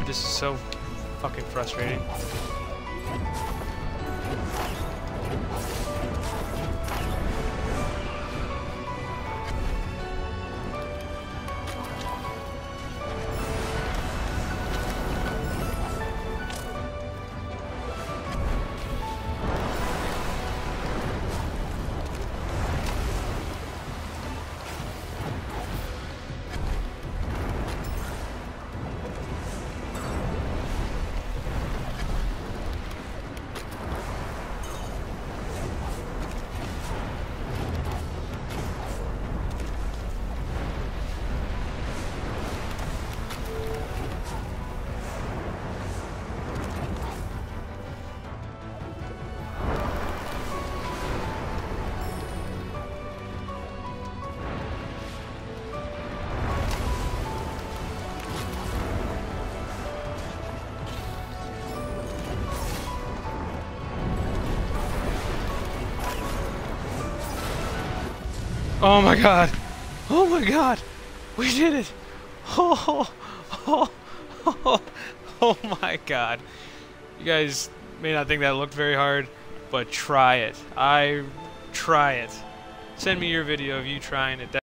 Dude, this is so fucking frustrating. Oh my god! Oh my god! We did it! Oh, oh, oh, oh my god. You guys may not think that looked very hard, but try it. Try it. Send me your video of you trying it.